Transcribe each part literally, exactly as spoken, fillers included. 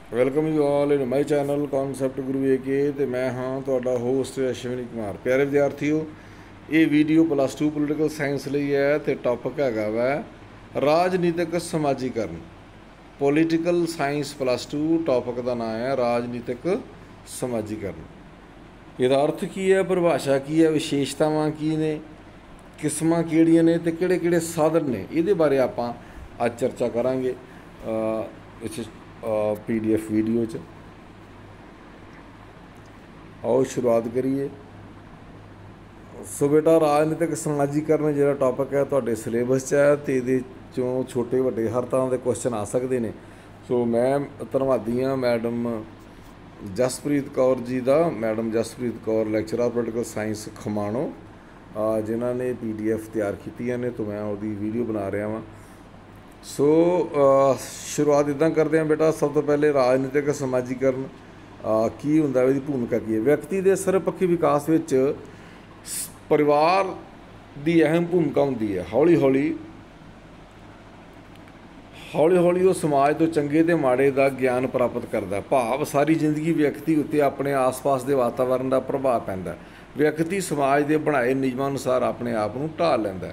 Welcome you all in my channel concept Guru A K ਤੇ ਮੈਂ ਹਾਂ ਤੁਹਾਡਾ ਹੋਸਟ ਅਸ਼ਵਨੀ ਕੁਮਾਰ। ਪਿਆਰੇ ਵਿਦਿਆਰਥੀਓ, ਇਹ video plus two political science ਲਈ ਹੈ ਤੇ ਟੌਪਿਕ ਹੈਗਾ ਵਾ ਰਾਜਨੀਤਿਕ ਸਮਾਜੀਕਰਨ। Political science plus two topic ਦਾ ਨਾਮ ਹੈ ਰਾਜਨੀਤਿਕ ਸਮਾਜੀਕਰਨ। ਇਹਦਾ ਅਰਥ ਕੀ ਹੈ, ਪਰਿਭਾਸ਼ਾ ਕੀ ਹੈ, ਵਿਸ਼ੇਸ਼ਤਾਵਾਂ ਕੀ ਨੇ, ਕਿਸਮਾਂ ਕਿਹੜੀਆਂ ਨੇ ਤੇ ਕਿਹੜੇ ਕਿਹੜੇ ਸਾਧਨ ਨੇ, ਇਹਦੇ ਬਾਰੇ ਆਪਾਂ ਅੱਜ ਚਰਚਾ ਕਰਾਂਗੇ ਇਸ ਪੀ ਡੀ ਐਫ ਵੀਡੀਓ 'ਚ। ਆਓ ਸ਼ੁਰੂਆਤ ਕਰੀਏ। ਸੋ ਬੇਟਾ, ਰਾਜਨੀਤਿਕ ਸਮਾਜੀਕਰਨ ਜਿਹੜਾ ਟੌਪਿਕ ਹੈ ਤੁਹਾਡੇ ਸਿਲੇਬਸ 'ਚ ਹੈ ਅਤੇ ਇਹਦੇ 'ਚੋਂ ਛੋਟੇ ਵੱਡੇ ਹਰ ਤਰ੍ਹਾਂ ਦੇ ਕੁਐਸਚਨ ਆ ਸਕਦੇ ਨੇ। ਸੋ ਮੈਂ ਧੰਨਵਾਦੀ ਹਾਂ ਮੈਡਮ ਜਸਪ੍ਰੀਤ ਕੌਰ ਜੀ ਦਾ, madam Jaspreet Kaur lecturer political science Khamano, ਜਿਨ੍ਹਾਂ ਨੇ ਪੀ ਡੀ ਐਫ ਤਿਆਰ ਕੀਤੀਆਂ ਨੇ, ਤਾਂ ਮੈਂ ਉਹਦੀ ਵੀਡੀਓ ਬਣਾ ਰਿਹਾ ਵਾਂ। ਸੋ ਸ਼ੁਰੂਆਤ ਇੱਦਾਂ ਕਰਦੇ ਹਾਂ ਬੇਟਾ। ਸਭ ਤੋਂ ਪਹਿਲੇ ਰਾਜਨੀਤਿਕ ਸਮਾਜੀਕਰਨ ਕੀ ਹੁੰਦਾ, ਇਹਦੀ ਭੂਮਿਕਾ ਕੀ ਹੈ। ਵਿਅਕਤੀ ਦੇ ਸਰਬਪੱਖੀ ਵਿਕਾਸ ਵਿੱਚ ਪਰਿਵਾਰ ਦੀ ਅਹਿਮ ਭੂਮਿਕਾ ਹੁੰਦੀ ਹੈ। ਹੌਲੀ ਹੌਲੀ ਹੌਲੀ ਹੌਲੀ ਉਹ ਸਮਾਜ ਤੋਂ ਚੰਗੇ ਅਤੇ ਮਾੜੇ ਦਾ ਗਿਆਨ ਪ੍ਰਾਪਤ ਕਰਦਾ। ਭਾਵ ਸਾਰੀ ਜ਼ਿੰਦਗੀ ਵਿਅਕਤੀ ਉੱਤੇ ਆਪਣੇ ਆਸ ਪਾਸ ਦੇ ਵਾਤਾਵਰਨ ਦਾ ਪ੍ਰਭਾਵ ਪੈਂਦਾ। ਵਿਅਕਤੀ ਸਮਾਜ ਦੇ ਬਣਾਏ ਨਿਯਮਾਂ ਅਨੁਸਾਰ ਆਪਣੇ ਆਪ ਨੂੰ ਢਾਲ ਲੈਂਦਾ।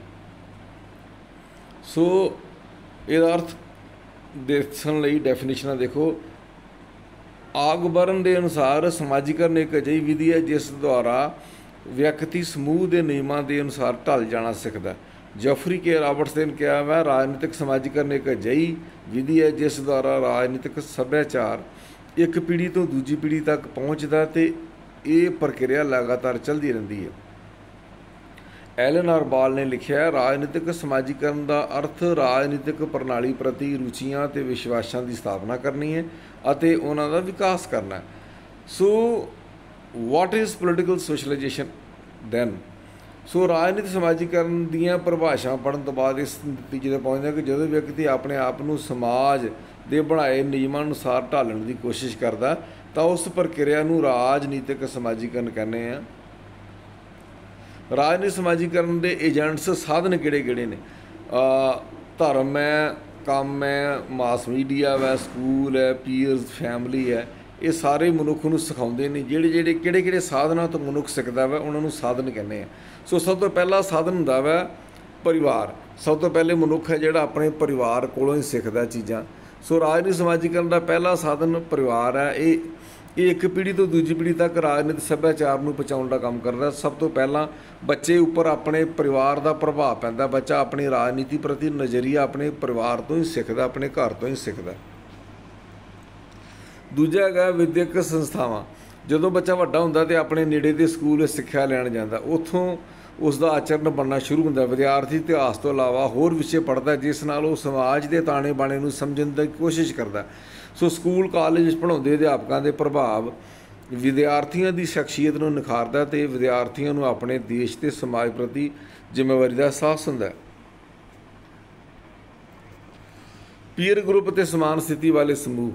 ਸੋ ਇਹਦਾ ਅਰਥ ਦੇਖਣ ਲਈ ਡੈਫੀਨੇਸ਼ਨਾਂ ਦੇਖੋ। ਆਗਬਰਨ ਦੇ ਅਨੁਸਾਰ ਸਮਾਜੀਕਰਨ ਇੱਕ ਅਜਿਹੀ ਵਿਧੀ ਹੈ ਜਿਸ ਦੁਆਰਾ ਵਿਅਕਤੀ ਸਮੂਹ ਦੇ ਨਿਯਮਾਂ ਦੇ ਅਨੁਸਾਰ ਢਲ ਜਾਣਾ ਸਿੱਖਦਾ। ਜੈਫਰੀ ਕੇ ਰਾਬਰਟਸ ਨੇ ਕਿਹਾ ਵਾ, ਰਾਜਨੀਤਿਕ ਸਮਾਜੀਕਰਨ ਇੱਕ ਅਜਿਹੀ ਵਿਧੀ ਹੈ ਜਿਸ ਦੁਆਰਾ ਰਾਜਨੀਤਿਕ ਸੱਭਿਆਚਾਰ ਇੱਕ ਪੀੜ੍ਹੀ ਤੋਂ ਦੂਜੀ ਪੀੜ੍ਹੀ ਤੱਕ ਪਹੁੰਚਦਾ ਅਤੇ ਇਹ ਪ੍ਰਕਿਰਿਆ ਲਗਾਤਾਰ ਚੱਲਦੀ ਰਹਿੰਦੀ ਹੈ। ਐਲਨ ਆਰਬਾਲ ਨੇ ਲਿਖਿਆ, ਰਾਜਨੀਤਿਕ ਸਮਾਜੀਕਰਨ ਦਾ ਅਰਥ ਰਾਜਨੀਤਿਕ ਪ੍ਰਣਾਲੀ ਪ੍ਰਤੀ ਰੁਚੀਆਂ ਅਤੇ ਵਿਸ਼ਵਾਸਾਂ ਦੀ ਸਥਾਪਨਾ ਕਰਨੀ ਹੈ ਅਤੇ ਉਹਨਾਂ ਦਾ ਵਿਕਾਸ ਕਰਨਾ ਹੈ। So what is political socialisation then. So ਰਾਜਨੀਤਿਕ ਸਮਾਜੀਕਰਨ ਦੀਆਂ ਪਰਿਭਾਸ਼ਾਵਾਂ ਪੜ੍ਹਨ ਤੋਂ ਬਾਅਦ ਇਸ ਨਤੀਜੇ 'ਤੇ ਪਹੁੰਚਦਾ ਕਿ ਜਦੋਂ ਵਿਅਕਤੀ ਆਪਣੇ ਆਪ ਨੂੰ ਸਮਾਜ ਦੇ ਬਣਾਏ ਨਿਯਮਾਂ ਅਨੁਸਾਰ ਢਾਲਣ ਦੀ ਕੋਸ਼ਿਸ਼ ਕਰਦਾ ਤਾਂ ਉਸ ਪ੍ਰਕਿਰਿਆ ਨੂੰ ਰਾਜਨੀਤਿਕ ਸਮਾਜੀਕਰਨ ਕਹਿੰਦੇ ਆ। ਰਾਜਨੀਤਿਕ ਸਮਾਜੀਕਰਨ ਦੇ ਏਜੰਟਸ ਸਾਧਨ ਕਿਹੜੇ ਕਿਹੜੇ ਨੇ। ਧਰਮ ਹੈ, ਕੰਮ ਹੈ, ਮਾਸ ਮੀਡੀਆ ਹੈ, ਸਕੂਲ ਹੈ, ਪੀਅਰਸ, ਫੈਮਿਲੀ ਹੈ। ਇਹ ਸਾਰੇ ਮਨੁੱਖ ਨੂੰ ਸਿਖਾਉਂਦੇ ਨੇ। ਜਿਹੜੇ ਜਿਹੜੇ ਕਿਹੜੇ ਕਿਹੜੇ ਸਾਧਨਾਂ ਤੋਂ ਮਨੁੱਖ ਸਿੱਖਦਾ ਵਾ ਉਹਨਾਂ ਨੂੰ ਸਾਧਨ ਕਹਿੰਦੇ ਆ। ਸੋ ਸਭ ਤੋਂ ਪਹਿਲਾ ਸਾਧਨ ਹੁੰਦਾ ਵਾ ਪਰਿਵਾਰ। ਸਭ ਤੋਂ ਪਹਿਲੇ ਮਨੁੱਖ ਹੈ ਜਿਹੜਾ ਆਪਣੇ ਪਰਿਵਾਰ ਕੋਲੋਂ ਹੀ ਸਿੱਖਦਾ ਚੀਜ਼ਾਂ। ਸੋ ਰਾਜਨੀਤਿਕ ਸਮਾਜੀਕਰਨ ਦਾ ਪਹਿਲਾ ਸਾਧਨ ਪਰਿਵਾਰ ਹੈ। ਇਹ ਇਹ ਇੱਕ ਪੀੜ੍ਹੀ ਤੋਂ ਦੂਜੀ ਪੀੜ੍ਹੀ ਤੱਕ ਰਾਜਨੀਤਿਕ ਸੱਭਿਆਚਾਰ ਨੂੰ ਪਹੁੰਚਾਉਣ ਦਾ ਕੰਮ ਕਰਦਾ। ਸਭ ਤੋਂ ਪਹਿਲਾਂ ਬੱਚੇ ਉੱਪਰ ਆਪਣੇ ਪਰਿਵਾਰ ਦਾ ਪ੍ਰਭਾਵ ਪੈਂਦਾ। ਬੱਚਾ ਆਪਣੀ ਰਾਜਨੀਤੀ ਪ੍ਰਤੀ ਨਜ਼ਰੀਆ ਆਪਣੇ ਪਰਿਵਾਰ ਤੋਂ ਹੀ ਸਿੱਖਦਾ, ਆਪਣੇ ਘਰ ਤੋਂ ਹੀ ਸਿੱਖਦਾ। ਦੂਜਾ ਹੈਗਾ ਵਿਦਿਅਕ ਸੰਸਥਾਵਾਂ। ਜਦੋਂ ਬੱਚਾ ਵੱਡਾ ਹੁੰਦਾ ਅਤੇ ਆਪਣੇ ਨੇੜੇ ਦੇ ਸਕੂਲ ਵਿੱਚ ਸਿੱਖਿਆ ਲੈਣ ਜਾਂਦਾ, ਉੱਥੋਂ ਉਸ ਦਾ ਆਚਰਣ ਬਣਨਾ ਸ਼ੁਰੂ ਹੁੰਦਾ। ਵਿਦਿਆਰਥੀ ਇਤਿਹਾਸ ਤੋਂ ਇਲਾਵਾ ਹੋਰ ਵਿਸ਼ੇ ਪੜ੍ਹਦਾ ਜਿਸ ਨਾਲ ਉਹ ਸਮਾਜ ਦੇ ਤਾਣੇ ਬਾਣੇ ਨੂੰ ਸਮਝਣ ਦੀ ਕੋਸ਼ਿਸ਼ ਕਰਦਾ। ਸੋ ਸਕੂਲ ਕਾਲਜ ਵਿੱਚ ਪੜ੍ਹਾਉਂਦੇ ਅਧਿਆਪਕਾਂ ਦੇ ਪ੍ਰਭਾਵ ਵਿਦਿਆਰਥੀਆਂ ਦੀ ਸ਼ਖਸੀਅਤ ਨੂੰ ਨਿਖਾਰਦਾ ਅਤੇ ਵਿਦਿਆਰਥੀਆਂ ਨੂੰ ਆਪਣੇ ਦੇਸ਼ ਅਤੇ ਸਮਾਜ ਪ੍ਰਤੀ ਜ਼ਿੰਮੇਵਾਰੀ ਦਾ ਅਹਿਸਾਸ ਹੁੰਦਾ। ਪੀਅਰ ਗਰੁੱਪ ਅਤੇ ਸਮਾਨ ਸਥਿਤੀ ਵਾਲੇ ਸਮੂਹ।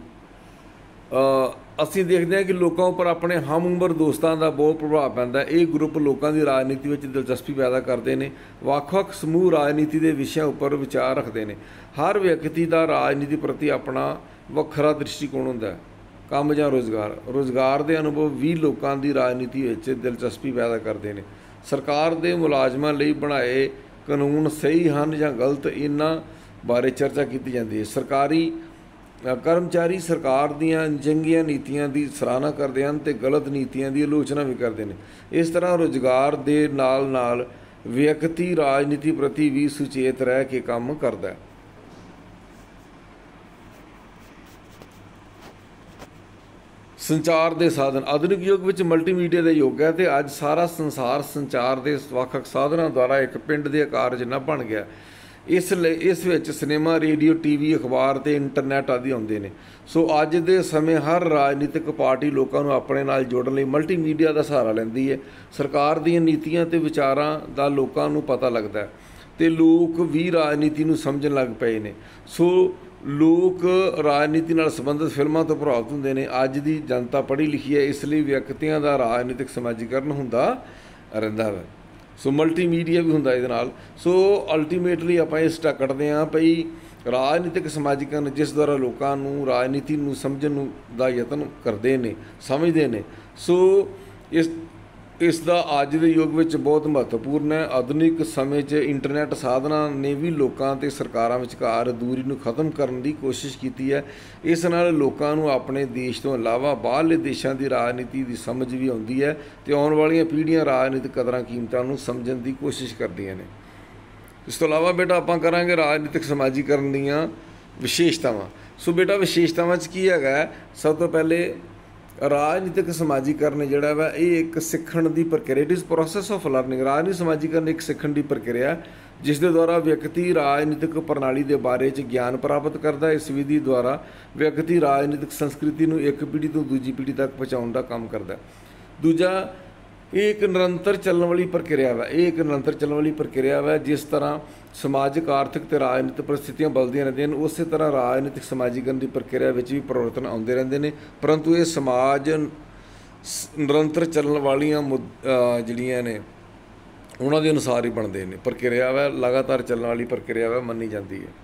ਅਸੀਂ ਦੇਖਦੇ ਹਾਂ ਕਿ ਲੋਕਾਂ ਉੱਪਰ ਆਪਣੇ ਹਮ ਉਮਰ ਦੋਸਤਾਂ ਦਾ ਬਹੁਤ ਪ੍ਰਭਾਵ ਪੈਂਦਾ। ਇਹ ਗਰੁੱਪ ਲੋਕਾਂ ਦੀ ਰਾਜਨੀਤੀ ਵਿੱਚ ਦਿਲਚਸਪੀ ਪੈਦਾ ਕਰਦੇ ਨੇ। ਵੱਖ ਵੱਖ ਸਮੂਹ ਰਾਜਨੀਤੀ ਦੇ ਵਿਸ਼ਿਆਂ ਉੱਪਰ ਵਿਚਾਰ ਰੱਖਦੇ ਨੇ। ਹਰ ਵਿਅਕਤੀ ਦਾ ਰਾਜਨੀਤੀ ਪ੍ਰਤੀ ਆਪਣਾ ਵੱਖਰਾ ਦ੍ਰਿਸ਼ਟੀਕੋਣ ਹੁੰਦਾ। ਕੰਮ ਜਾਂ ਰੁਜ਼ਗਾਰ। ਰੁਜ਼ਗਾਰ ਦੇ ਅਨੁਭਵ ਵੀ ਲੋਕਾਂ ਦੀ ਰਾਜਨੀਤੀ ਵਿੱਚ ਦਿਲਚਸਪੀ ਪੈਦਾ ਕਰਦੇ ਨੇ। ਸਰਕਾਰ ਦੇ ਮੁਲਾਜ਼ਮਾਂ ਲਈ ਬਣਾਏ ਕਾਨੂੰਨ ਸਹੀ ਹਨ ਜਾਂ ਗਲਤ, ਇਹਨਾਂ ਬਾਰੇ ਚਰਚਾ ਕੀਤੀ ਜਾਂਦੀ ਹੈ। ਸਰਕਾਰੀ ਕਰਮਚਾਰੀ ਸਰਕਾਰ ਦੀਆਂ ਚੰਗੀਆਂ ਨੀਤੀਆਂ ਦੀ ਸਰਾਹਨਾ ਕਰਦੇ ਹਨ ਅਤੇ ਗਲਤ ਨੀਤੀਆਂ ਦੀ ਆਲੋਚਨਾ ਵੀ ਕਰਦੇ ਨੇ। ਇਸ ਤਰ੍ਹਾਂ ਰੁਜ਼ਗਾਰ ਦੇ ਨਾਲ ਨਾਲ ਵਿਅਕਤੀ ਰਾਜਨੀਤੀ ਪ੍ਰਤੀ ਵੀ ਸੁਚੇਤ ਰਹਿ ਕੇ ਕੰਮ ਕਰਦਾ। ਸੰਚਾਰ ਦੇ ਸਾਧਨ। ਆਧੁਨਿਕ ਯੁੱਗ ਵਿੱਚ ਮਲਟੀਮੀਡੀਆ ਦਾ ਯੁੱਗ ਹੈ ਅਤੇ ਅੱਜ ਸਾਰਾ ਸੰਸਾਰ ਸੰਚਾਰ ਦੇ ਵੱਖ ਵੱਖ ਸਾਧਨਾਂ ਦੁਆਰਾ ਇੱਕ ਪਿੰਡ ਦੇ ਆਕਾਰ ਜਿੰਨਾ ਬਣ ਗਿਆ। ਇਸ ਲਈ ਇਸ ਵਿੱਚ ਸਿਨੇਮਾ, ਰੇਡੀਓ, ਟੀ ਵੀ, ਅਖਬਾਰ ਅਤੇ ਇੰਟਰਨੈੱਟ ਆਦਿ ਆਉਂਦੇ ਨੇ। ਸੋ ਅੱਜ ਦੇ ਸਮੇਂ ਹਰ ਰਾਜਨੀਤਿਕ ਪਾਰਟੀ ਲੋਕਾਂ ਨੂੰ ਆਪਣੇ ਨਾਲ ਜੋੜਨ ਲਈ ਮਲਟੀਮੀਡੀਆ ਦਾ ਸਹਾਰਾ ਲੈਂਦੀ ਹੈ। ਸਰਕਾਰ ਦੀਆਂ ਨੀਤੀਆਂ ਅਤੇ ਵਿਚਾਰਾਂ ਦਾ ਲੋਕਾਂ ਨੂੰ ਪਤਾ ਲੱਗਦਾ ਅਤੇ ਲੋਕ ਵੀ ਰਾਜਨੀਤੀ ਨੂੰ ਸਮਝਣ ਲੱਗ ਪਏ ਨੇ। ਸੋ ਲੋਕ ਰਾਜਨੀਤੀ ਨਾਲ ਸੰਬੰਧਿਤ ਫਿਲਮਾਂ ਤੋਂ ਪ੍ਰਭਾਵਿਤ ਹੁੰਦੇ ਨੇ। ਅੱਜ ਦੀ ਜਨਤਾ ਪੜ੍ਹੀ ਲਿਖੀ ਹੈ, ਇਸ ਲਈ ਵਿਅਕਤੀਆਂ ਦਾ ਰਾਜਨੀਤਿਕ ਸਮਾਜੀਕਰਨ ਹੁੰਦਾ ਰਹਿੰਦਾ ਵਾ। ਸੋ ਮਲਟੀਮੀਡੀਆ ਵੀ ਹੁੰਦਾ ਇਹਦੇ ਨਾਲ। ਸੋ ਅਲਟੀਮੇਟਲੀ ਆਪਾਂ ਇਸ ਟਾ ਕੱਢਦੇ ਹਾਂ ਭਈ ਰਾਜਨੀਤਿਕ ਸਮਾਜੀਕਰਨ ਜਿਸ ਦੁਆਰਾ ਲੋਕਾਂ ਨੂੰ ਰਾਜਨੀਤੀ ਨੂੰ ਸਮਝਣ ਨੂੰ ਦਾ ਯਤਨ ਕਰਦੇ ਨੇ, ਸਮਝਦੇ ਨੇ। ਸੋ ਇਸ ਇਸ ਦਾ ਅੱਜ ਦੇ ਯੁੱਗ ਵਿੱਚ ਬਹੁਤ ਮਹੱਤਵਪੂਰਨ ਹੈ। ਆਧੁਨਿਕ ਸਮੇਂ 'ਚ ਇੰਟਰਨੈੱਟ ਸਾਧਨਾਂ ਨੇ ਵੀ ਲੋਕਾਂ ਅਤੇ ਸਰਕਾਰਾਂ ਵਿਚਕਾਰ ਦੂਰੀ ਨੂੰ ਖਤਮ ਕਰਨ ਦੀ ਕੋਸ਼ਿਸ਼ ਕੀਤੀ ਹੈ। ਇਸ ਨਾਲ ਲੋਕਾਂ ਨੂੰ ਆਪਣੇ ਦੇਸ਼ ਤੋਂ ਇਲਾਵਾ ਬਾਹਰਲੇ ਦੇਸ਼ਾਂ ਦੀ ਰਾਜਨੀਤੀ ਦੀ ਸਮਝ ਵੀ ਆਉਂਦੀ ਹੈ ਅਤੇ ਆਉਣ ਵਾਲੀਆਂ ਪੀੜ੍ਹੀਆਂ ਰਾਜਨੀਤਿਕ ਕਦਰਾਂ ਕੀਮਤਾਂ ਨੂੰ ਸਮਝਣ ਦੀ ਕੋਸ਼ਿਸ਼ ਕਰਦੀਆਂ ਨੇ। ਇਸ ਤੋਂ ਇਲਾਵਾ ਬੇਟਾ ਆਪਾਂ ਕਰਾਂਗੇ ਰਾਜਨੀਤਿਕ ਸਮਾਜੀਕਰਨ ਦੀਆਂ ਵਿਸ਼ੇਸ਼ਤਾਵਾਂ। ਸੋ ਬੇਟਾ ਵਿਸ਼ੇਸ਼ਤਾਵਾਂ 'ਚ ਕੀ ਹੈਗਾ, ਸਭ ਤੋਂ ਪਹਿਲੇ ਰਾਜਨੀਤਿਕ ਸਮਾਜੀਕਰਨ ਜਿਹੜਾ ਵਾ ਇਹ ਇੱਕ ਸਿੱਖਣ ਦੀ ਪ੍ਰਕਿਰਿਆ, it is process of learning. ਰਾਜਨੀਤਿਕ ਸਮਾਜੀਕਰਨ ਇੱਕ ਸਿੱਖਣ ਦੀ ਪ੍ਰਕਿਰਿਆ ਜਿਸ ਦੇ ਦੁਆਰਾ ਵਿਅਕਤੀ ਰਾਜਨੀਤਿਕ ਪ੍ਰਣਾਲੀ ਦੇ ਬਾਰੇ 'ਚ ਗਿਆਨ ਪ੍ਰਾਪਤ ਕਰਦਾ। ਇਸ ਵਿਧੀ ਦੁਆਰਾ ਵਿਅਕਤੀ ਰਾਜਨੀਤਿਕ ਸੰਸਕ੍ਰਿਤੀ ਨੂੰ ਇੱਕ ਪੀੜ੍ਹੀ ਤੋਂ ਦੂਜੀ ਪੀੜ੍ਹੀ ਤੱਕ ਪਹੁੰਚਾਉਣ ਦਾ ਕੰਮ ਕਰਦਾ। ਦੂਜਾ, ਇਹ ਇੱਕ ਨਿਰੰਤਰ ਚੱਲਣ ਵਾਲੀ ਪ੍ਰਕਿਰਿਆ ਵਾ ਇਹ ਇੱਕ ਨਿਰੰਤਰ ਚੱਲਣ ਵਾਲੀ ਪ੍ਰਕਿਰਿਆ ਵਾ ਜਿਸ ਤਰ੍ਹਾਂ ਸਮਾਜਿਕ, ਆਰਥਿਕ ਅਤੇ ਰਾਜਨੀਤਿਕ ਪਰਿਸਥਿਤੀਆਂ ਬਦਲਦੀਆਂ ਰਹਿੰਦੀਆਂ ਹਨ, ਉਸੇ ਤਰ੍ਹਾਂ ਰਾਜਨੀਤਿਕ ਸਮਾਜੀਕਰਨ ਦੀ ਪ੍ਰਕਿਰਿਆ ਵਿੱਚ ਵੀ ਪਰਿਵਰਤਨ ਆਉਂਦੇ ਰਹਿੰਦੇ ਨੇ। ਪਰੰਤੂ ਇਹ ਸਮਾਜ ਨਿਰੰਤਰ ਚੱਲਣ ਵਾਲੀਆਂ ਮੁੱਦ ਜਿਹੜੀਆਂ ਨੇ ਉਹਨਾਂ ਦੇ ਅਨੁਸਾਰ ਹੀ ਬਣਦੇ ਨੇ। ਪ੍ਰਕਿਰਿਆ ਵਾ ਲਗਾਤਾਰ ਚੱਲਣ ਵਾਲੀ ਪ੍ਰਕਿਰਿਆ ਵਾ ਮੰਨੀ ਜਾਂਦੀ ਹੈ।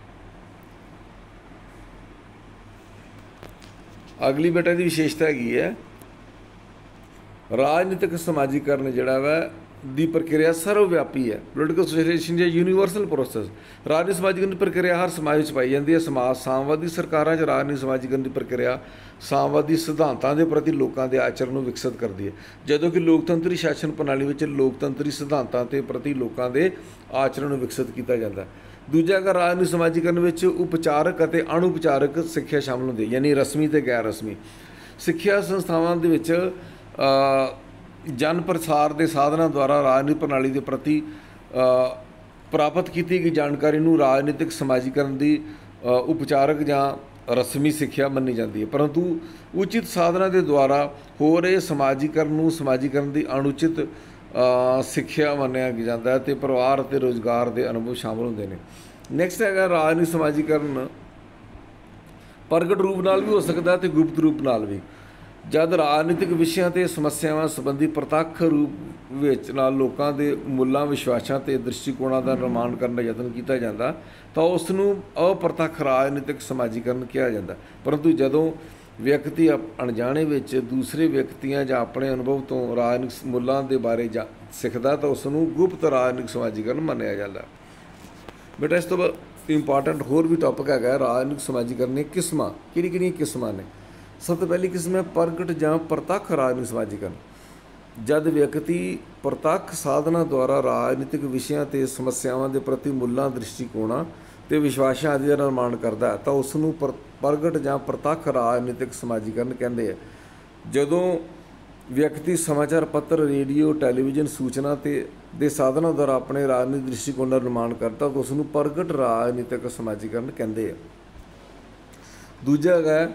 ਅਗਲੀ ਬੇਟਾ ਦੀ ਵਿਸ਼ੇਸ਼ਤਾ ਹੈਗੀ ਹੈ ਰਾਜਨੀਤਿਕ ਸਮਾਜੀਕਰਨ ਜਿਹੜਾ ਵਾ ਦੀ ਪ੍ਰਕਿਰਿਆ ਸਰਵ ਵਿਆਪੀ ਹੈ। ਪੋਲੀਟੀਕਲ ਸੋਸ਼ਲਾਈਜੇਸ਼ਨ ਜਾਂ ਯੂਨੀਵਰਸਲ ਪ੍ਰੋਸੈਸ। ਰਾਜਨੀਤਿਕ ਸਮਾਜੀਕਰਨ ਦੀ ਪ੍ਰਕਿਰਿਆ ਹਰ ਸਮਾਜ ਵਿੱਚ ਪਾਈ ਜਾਂਦੀ ਹੈ। ਸਮਾਜ ਸਾਮਵਾਦੀ ਸਰਕਾਰਾਂ 'ਚ ਰਾਜਨੀਤਿਕ ਸਮਾਜੀਕਰਨ ਦੀ ਪ੍ਰਕਿਰਿਆ ਸਾਮਵਾਦੀ ਸਿਧਾਂਤਾਂ ਦੇ ਪ੍ਰਤੀ ਲੋਕਾਂ ਦੇ ਆਚਰਣ ਨੂੰ ਵਿਕਸਿਤ ਕਰਦੀ ਹੈ, ਜਦੋਂ ਕਿ ਲੋਕਤੰਤਰੀ ਸ਼ਾਸਨ ਪ੍ਰਣਾਲੀ ਵਿੱਚ ਲੋਕਤੰਤਰੀ ਸਿਧਾਂਤਾਂ ਦੇ ਪ੍ਰਤੀ ਲੋਕਾਂ ਦੇ ਆਚਰਣ ਨੂੰ ਵਿਕਸਿਤ ਕੀਤਾ ਜਾਂਦਾ। ਦੂਜਾ ਹੈਗਾ ਰਾਜਨੀਤਿਕ ਸਮਾਜੀਕਰਨ ਵਿੱਚ ਉਪਚਾਰਕ ਅਤੇ ਅਣਉਪਚਾਰਕ ਸਿੱਖਿਆ ਸ਼ਾਮਲ ਹੁੰਦੀ ਹੈ, ਯਾਨੀ ਰਸਮੀ ਅਤੇ ਗੈਰ ਰਸਮੀ ਸਿੱਖਿਆ ਸੰਸਥਾਵਾਂ ਦੇ ਵਿੱਚ ਜਨ ਪ੍ਰਸਾਰ ਦੇ ਸਾਧਨਾਂ ਦੁਆਰਾ ਰਾਜਨੀਤਿਕ ਪ੍ਰਣਾਲੀ ਦੇ ਪ੍ਰਤੀ ਪ੍ਰਾਪਤ ਕੀਤੀ ਗਈ ਜਾਣਕਾਰੀ ਨੂੰ ਰਾਜਨੀਤਿਕ ਸਮਾਜੀਕਰਨ ਦੀ ਉਪਚਾਰਕ ਜਾਂ ਰਸਮੀ ਸਿੱਖਿਆ ਮੰਨੀ ਜਾਂਦੀ ਹੈ। ਪਰੰਤੂ ਉਚਿਤ ਸਾਧਨਾਂ ਦੇ ਦੁਆਰਾ ਹੋ ਰਹੇ ਸਮਾਜੀਕਰਨ ਨੂੰ ਸਮਾਜੀਕਰਨ ਦੀ ਅਣਉਚਿਤ ਸਿੱਖਿਆ ਮੰਨਿਆ ਜਾਂਦਾ ਹੈ ਅਤੇ ਪਰਿਵਾਰ ਅਤੇ ਰੁਜ਼ਗਾਰ ਦੇ ਅਨੁਭਵ ਸ਼ਾਮਲ ਹੁੰਦੇ ਨੇ। ਨੈਕਸਟ ਹੈਗਾ ਰਾਜਨੀਤਿਕ ਸਮਾਜੀਕਰਨ ਪ੍ਰਗਟ ਰੂਪ ਨਾਲ ਵੀ ਹੋ ਸਕਦਾ ਅਤੇ ਗੁਪਤ ਰੂਪ ਨਾਲ ਵੀ। ਜਦ ਰਾਜਨੀਤਿਕ ਵਿਸ਼ਿਆਂ ਅਤੇ ਸਮੱਸਿਆਵਾਂ ਸੰਬੰਧੀ ਪ੍ਰਤੱਖ ਰੂਪ ਵਿੱਚ ਨਾਲ ਲੋਕਾਂ ਦੇ ਮੁੱਲਾਂ, ਵਿਸ਼ਵਾਸਾਂ ਅਤੇ ਦ੍ਰਿਸ਼ਟੀਕੋਣਾਂ ਦਾ ਨਿਰਮਾਣ ਕਰਨ ਦਾ ਯਤਨ ਕੀਤਾ ਜਾਂਦਾ ਤਾਂ ਉਸ ਨੂੰ ਅਪ੍ਰਤੱਖ ਰਾਜਨੀਤਿਕ ਸਮਾਜੀਕਰਨ ਕਿਹਾ ਜਾਂਦਾ। ਪਰੰਤੂ ਜਦੋਂ ਵਿਅਕਤੀ ਅਣਜਾਣੇ ਵਿੱਚ ਦੂਸਰੇ ਵਿਅਕਤੀਆਂ ਜਾਂ ਆਪਣੇ ਅਨੁਭਵ ਤੋਂ ਰਾਜਨੀਤਿਕ ਮੁੱਲਾਂ ਦੇ ਬਾਰੇ ਜਾ ਸਿੱਖਦਾ ਤਾਂ ਉਸ ਨੂੰ ਗੁਪਤ ਰਾਜਨੀਤਿਕ ਸਮਾਜੀਕਰਨ ਮੰਨਿਆ ਜਾਂਦਾ। ਬੇਟਾ ਇਸ ਤੋਂ ਬਾਅਦ ਇੰਪੋਰਟੈਂਟ ਹੋਰ ਵੀ ਟੌਪਿਕ ਹੈਗਾ ਰਾਜਨੀਤਿਕ ਸਮਾਜੀਕਰਨ ਦੀਆਂ ਕਿਸਮਾਂ। ਕਿਹੜੀ ਕਿਹੜੀਆਂ ਕਿਸਮਾਂ ਨੇ? ਸਭ ਤੋਂ ਪਹਿਲੀ ਕਿਸਮ ਹੈ ਪ੍ਰਗਟ ਜਾਂ ਪ੍ਰਤੱਖ ਰਾਜਨੀਤਿਕ ਸਮਾਜੀਕਰਨ। ਜਦ ਵਿਅਕਤੀ ਪ੍ਰਤੱਖ ਸਾਧਨਾਂ ਦੁਆਰਾ ਰਾਜਨੀਤਿਕ ਵਿਸ਼ਿਆਂ ਅਤੇ ਸਮੱਸਿਆਵਾਂ ਦੇ ਪ੍ਰਤੀ ਮੁੱਲਾਂ, ਦ੍ਰਿਸ਼ਟੀਕੋਣਾਂ ਅਤੇ ਵਿਸ਼ਵਾਸਾਂ ਆਦਿ ਦਾ ਨਿਰਮਾਣ ਕਰਦਾ ਹੈ ਤਾਂ ਉਸ ਨੂੰ ਪਰ ਪ੍ਰਗਟ ਜਾਂ ਪ੍ਰਤੱਖ ਰਾਜਨੀਤਿਕ ਸਮਾਜੀਕਰਨ ਕਹਿੰਦੇ ਹੈ। ਜਦੋਂ ਵਿਅਕਤੀ ਸਮਾਚਾਰ ਪੱਤਰ, ਰੇਡੀਓ, ਟੈਲੀਵਿਜ਼ਨ, ਸੂਚਨਾ ਅਤੇ ਦੇ ਸਾਧਨਾਂ ਦੁਆਰਾ ਆਪਣੇ ਰਾਜਨੀਤਿਕ ਦ੍ਰਿਸ਼ਟੀਕੋਣ ਦਾ ਨਿਰਮਾਣ ਕਰਦਾ ਤਾਂ ਉਸ ਨੂੰ ਪ੍ਰਗਟ ਰਾਜਨੀਤਿਕ ਸਮਾਜੀਕਰਨ ਕਹਿੰਦੇ ਆ। ਦੂਜਾ ਹੈਗਾ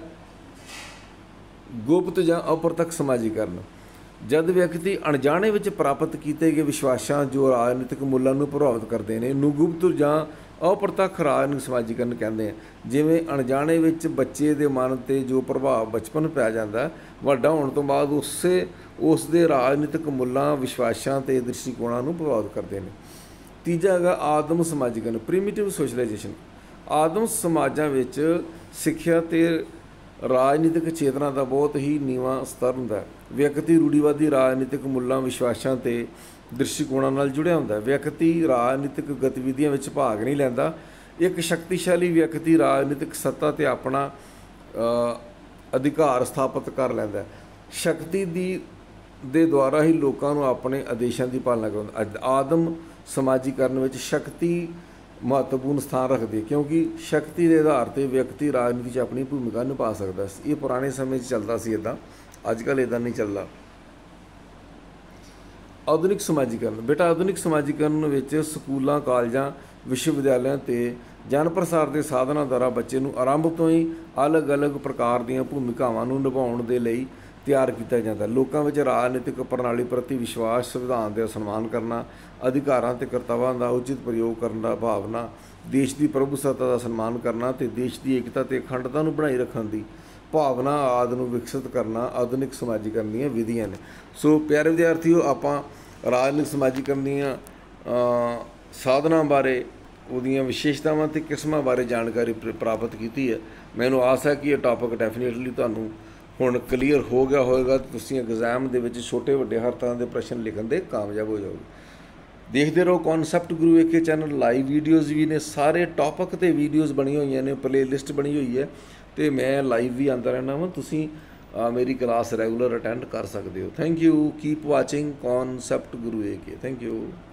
ਗੁਪਤ ਜਾਂ ਅਪ੍ਰਤੱਖ ਸਮਾਜੀਕਰਨ। ਜਦ ਵਿਅਕਤੀ ਅਣਜਾਣੇ ਵਿੱਚ ਪ੍ਰਾਪਤ ਕੀਤੇ ਗਏ ਵਿਸ਼ਵਾਸਾਂ ਜੋ ਰਾਜਨੀਤਿਕ ਮੁੱਲਾਂ ਨੂੰ ਪ੍ਰਭਾਵਿਤ ਕਰਦੇ ਨੇ ਨੂੰ ਗੁਪਤ ਜਾਂ ਅਪ੍ਰਤੱਖ ਰਾਜਨੀਤਿਕ ਸਮਾਜੀਕਰਨ ਕਹਿੰਦੇ ਆ। ਜਿਵੇਂ ਅਣਜਾਣੇ ਵਿੱਚ ਬੱਚੇ ਦੇ ਮਨ 'ਤੇ ਜੋ ਪ੍ਰਭਾਵ ਬਚਪਨ ਪੈ ਜਾਂਦਾ, ਵੱਡਾ ਹੋਣ ਤੋਂ ਬਾਅਦ ਉਸੇ ਉਸ ਦੇ ਰਾਜਨੀਤਿਕ ਮੁੱਲਾਂ, ਵਿਸ਼ਵਾਸਾਂ ਅਤੇ ਦ੍ਰਿਸ਼ਟੀਕੋਣਾਂ ਨੂੰ ਪ੍ਰਭਾਵਿਤ ਕਰਦੇ ਨੇ। ਤੀਜਾ ਹੈਗਾ ਆਦਮ ਸਮਾਜੀਕਰਨ, ਪ੍ਰੀਮਿਟਿਵ ਸੋਸ਼ਲਾਈਜੇਸ਼ਨ। ਆਦਮ ਸਮਾਜਾਂ ਵਿੱਚ ਸਿੱਖਿਆ ਅਤੇ ਰਾਜਨੀਤਿਕ ਚੇਤਨਾ ਦਾ ਬਹੁਤ ਹੀ ਨੀਵਾਂ ਸਤਰ ਹੁੰਦਾ। ਵਿਅਕਤੀ ਰੂੜੀਵਾਦੀ ਰਾਜਨੀਤਿਕ ਮੁੱਲਾਂ, ਵਿਸ਼ਵਾਸਾਂ ਅਤੇ ਦ੍ਰਿਸ਼ਟੀਕੋਣਾਂ ਨਾਲ ਜੁੜਿਆ ਹੁੰਦਾ। ਵਿਅਕਤੀ ਰਾਜਨੀਤਿਕ ਗਤੀਵਿਧੀਆਂ ਵਿੱਚ ਭਾਗ ਨਹੀਂ ਲੈਂਦਾ। ਇੱਕ ਸ਼ਕਤੀਸ਼ਾਲੀ ਵਿਅਕਤੀ ਰਾਜਨੀਤਿਕ ਸੱਤਾ 'ਤੇ ਆਪਣਾ ਅਧਿਕਾਰ ਸਥਾਪਿਤ ਕਰ ਲੈਂਦਾ। ਸ਼ਕਤੀ ਦੀ ਦੇ ਦੁਆਰਾ ਹੀ ਲੋਕਾਂ ਨੂੰ ਆਪਣੇ ਆਦੇਸ਼ਾਂ ਦੀ ਪਾਲਣਾ ਕਰਦਾ। ਆਦਮ ਸਮਾਜੀਕਰਨ ਵਿੱਚ ਸ਼ਕਤੀ ਮਹੱਤਵਪੂਰਨ ਸਥਾਨ ਰੱਖਦੀ ਹੈ ਕਿਉਂਕਿ ਸ਼ਕਤੀ ਦੇ ਆਧਾਰ 'ਤੇ ਵਿਅਕਤੀ ਰਾਜਨੀਤੀ 'ਚ ਆਪਣੀ ਭੂਮਿਕਾ ਨਿਭਾ ਸਕਦਾ ਸੀ। ਇਹ ਪੁਰਾਣੇ ਸਮੇਂ 'ਚ ਚੱਲਦਾ ਸੀ ਇੱਦਾਂ, ਅੱਜ ਕੱਲ੍ਹ ਇੱਦਾਂ ਨਹੀਂ ਚੱਲਦਾ। ਆਧੁਨਿਕ ਸਮਾਜੀਕਰਨ। ਬੇਟਾ ਆਧੁਨਿਕ ਸਮਾਜੀਕਰਨ ਵਿੱਚ ਸਕੂਲਾਂ, ਕਾਲਜਾਂ, ਵਿਸ਼ਵ ਵਿਦਿਆਲਿਆਂ ਅਤੇ ਜਨ ਪ੍ਰਸਾਰ ਦੇ ਸਾਧਨਾਂ ਦੁਆਰਾ ਬੱਚੇ ਨੂੰ ਆਰੰਭ ਤੋਂ ਹੀ ਅਲੱਗ-ਅਲੱਗ ਪ੍ਰਕਾਰ ਦੀਆਂ ਭੂਮਿਕਾਵਾਂ ਨੂੰ ਨਿਭਾਉਣ ਦੇ ਲਈ ਤਿਆਰ ਕੀਤਾ ਜਾਂਦਾ। ਲੋਕਾਂ ਵਿੱਚ ਰਾਜਨੀਤਿਕ ਪ੍ਰਣਾਲੀ ਪ੍ਰਤੀ ਵਿਸ਼ਵਾਸ, ਸੰਵਿਧਾਨ ਦਾ ਸਨਮਾਨ ਕਰਨਾ, ਅਧਿਕਾਰਾਂ ਅਤੇ ਕਰਤੱਵਾਂ ਦਾ ਉਚਿਤ ਪ੍ਰਯੋਗ ਕਰਨ ਦਾ ਭਾਵਨਾ, ਦੇਸ਼ ਦੀ ਪ੍ਰਭੂਸੱਤਾ ਦਾ ਸਨਮਾਨ ਕਰਨਾ ਅਤੇ ਦੇਸ਼ ਦੀ ਏਕਤਾ ਅਤੇ ਅਖੰਡਤਾ ਨੂੰ ਬਣਾਈ ਰੱਖਣ ਦੀ ਭਾਵਨਾ ਆਦਿ ਨੂੰ ਵਿਕਸਿਤ ਕਰਨਾ ਆਧੁਨਿਕ ਸਮਾਜੀਕਰਨ ਦੀਆਂ ਵਿਧੀਆਂ ਨੇ। ਸੋ ਪਿਆਰੇ ਵਿਦਿਆਰਥੀਓ, ਆਪਾਂ ਰਾਜਨੀਤਿਕ ਸਮਾਜੀਕਰਨ ਦੀਆਂ ਸਾਧਨਾਂ ਬਾਰੇ ਉਹਦੀਆਂ ਵਿਸ਼ੇਸ਼ਤਾਵਾਂ ਤੇ ਕਿਸਮਾਂ ਬਾਰੇ ਜਾਣਕਾਰੀ ਪ੍ਰ- ਪ੍ਰਾਪਤ ਕੀਤੀ ਹੈ। ਮੈਨੂੰ ਆਸ ਹੈ ਕਿ ਇਹ ਟੌਪਿਕ ਡੈਫੀਨੇਟਲੀ ਤੁਹਾਨੂੰ ਹੁਣ ਕਲੀਅਰ ਹੋ ਗਿਆ ਹੋਵੇਗਾ ਤੇ ਤੁਸੀਂ ਐਗਜ਼ਾਮ ਦੇ ਵਿੱਚ ਛੋਟੇ ਵੱਡੇ ਹਰ ਤਰ੍ਹਾਂ ਦੇ ਪ੍ਰਸ਼ਨ ਲਿਖਣ ਦੇ ਕਾਮਯਾਬ ਹੋ ਜਾਓਗੇ। ਦੇਖਦੇ ਰਹੋ concept Guru A K channel. Live videos ਵੀ ਨੇ, ਸਾਰੇ ਟੌਪਿਕ ਤੇ ਵੀਡੀਓਜ਼ ਬਣੀਆਂ ਹੋਈਆਂ ਨੇ, ਪਲੇ ਲਿਸਟ ਬਣੀ ਹੋਈ ਹੈ ਤੇ ਮੈਂ ਲਾਈਵ ਵੀ ਆਉਂਦਾ ਰਹਿਣਾ ਵਾਂ। ਤੁਸੀਂ ਅ, ਮੇਰੀ ਕਲਾਸ ਰੈਗੂਲਰ ਅਟੈਂਡ ਕਰ ਸਕਦੇ ਹੋ। Thank you. Keep watching concept Guru A K. Thank you.